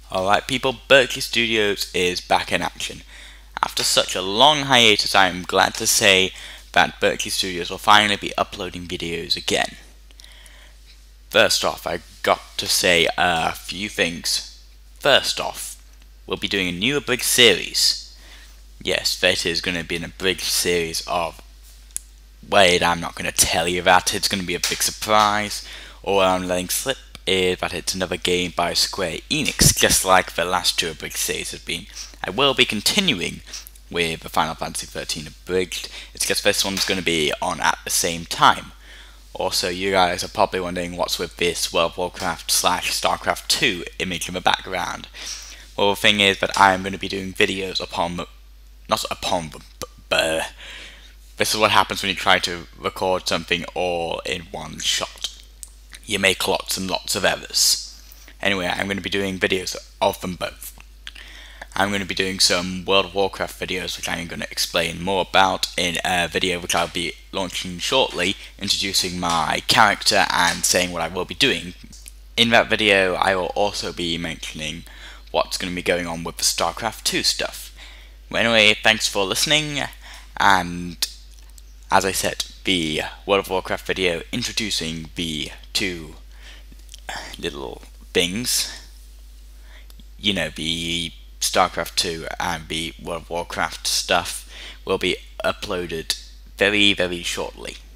Alright people, Birchiestudios is back in action. After such a long hiatus, I am glad to say that Birchiestudios will finally be uploading videos again. First off, I got to say a few things. First off, we'll be doing a new abridged series. Yes, that is going to be an abridged series of... Wait, I'm not going to tell you that. It's going to be a big surprise. All I'm letting slip is that it's another game by Square Enix, just like the last two abridged series have been. I will be continuing with the Final Fantasy XIII abridged. It's just this one's going to be on at the same time. Also, you guys are probably wondering what's with this World of Warcraft / StarCraft 2 image in the background. Well, the thing is that I am going to be doing videos upon the... Not upon the... but this is what happens when you try to record something all in one shot. You make lots and lots of errors. Anyway, I'm going to be doing videos of them both. I'm going to be doing some World of Warcraft videos, which I'm going to explain more about in a video which I'll be launching shortly, introducing my character and saying what I will be doing. In that video, I will also be mentioning what's going to be going on with the StarCraft 2 stuff. Well, anyway, thanks for listening, and as I said, the World of Warcraft video introducing the two little things, you know, the StarCraft 2 and the World of Warcraft stuff, will be uploaded very, very shortly.